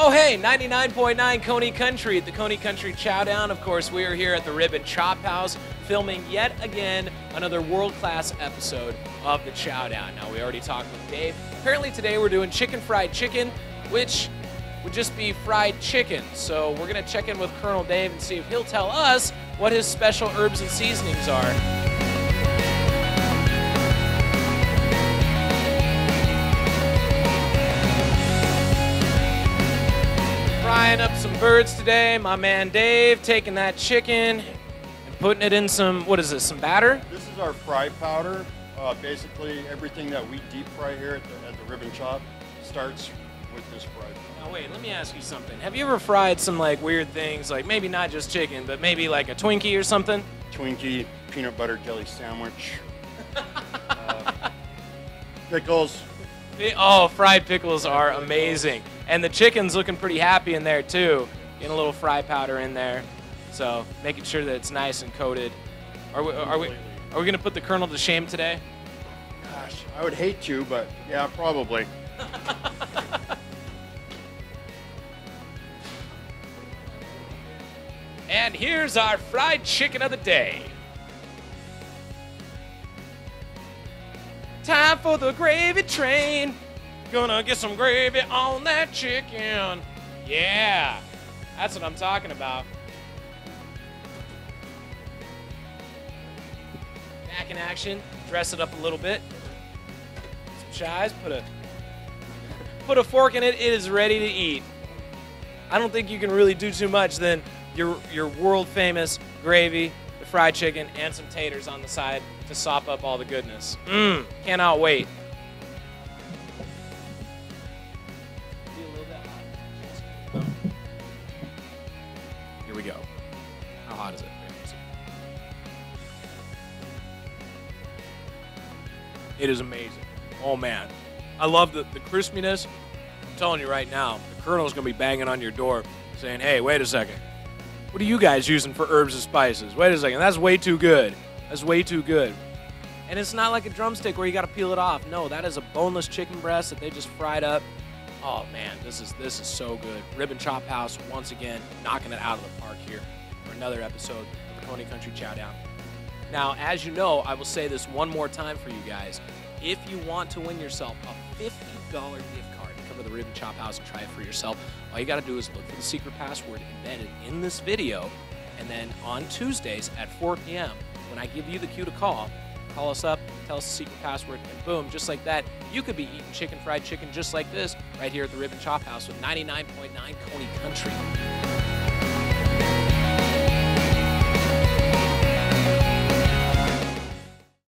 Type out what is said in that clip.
Oh, hey, 99.9 KONY Country at the KONY Country Chow Down. Of course, we are here at the Rib and Chop House filming yet again another world-class episode of the Chow Down. Now, we already talked with Dave. Apparently today we're doing chicken fried chicken, which would just be fried chicken. So we're going to check in with Colonel Dave and see if he'll tell us what his special herbs and seasonings are. Frying up some birds today. My man Dave taking that chicken and putting it in some, what is this, some batter? This is our fry powder. Basically, everything that we deep fry here at the Rib and Chop starts with this fry powder. Now wait, let me ask you something. Have you ever fried some like weird things, like maybe not just chicken, but maybe like a Twinkie or something? Twinkie, peanut butter jelly sandwich, pickles. Oh, fried pickles are amazing. And the chicken's looking pretty happy in there too. Getting a little fry powder in there. So making sure that it's nice and coated. Are we gonna put the Colonel to shame today? Gosh, I would hate to, but yeah, probably. And here's our fried chicken of the day. Time for the gravy train. Gonna get some gravy on that chicken. Yeah, that's what I'm talking about. Back in action, dress it up a little bit. Some chives, put a fork in it, it is ready to eat. I don't think you can really do too much than your world famous gravy, the fried chicken, and some taters on the side to sop up all the goodness. Cannot wait. Here we go. How hot is it? It is amazing. Oh man, I love the crispiness. I'm telling you right now, the Colonel's gonna be banging on your door saying, hey, wait a second. What are you guys using for herbs and spices? Wait a second, that's way too good. That's way too good. And it's not like a drumstick where you gotta peel it off. No, that is a boneless chicken breast that they just fried up. Oh man, this is so good. Rib and Chop House, once again, knocking it out of the park here for another episode of the KONY Country Chow Down. Now, as you know, I will say this one more time for you guys. If you want to win yourself a $50 gift card to come to the Rib and Chop House and try it for yourself, all you gotta do is look for the secret password embedded in this video, and then on Tuesdays at 4 p.m., when I give you the cue to call us up, tell us the secret password, and boom, just like that, you could be eating fried chicken just like this right here at the Rib and Chop House with 99.9 KONY Country.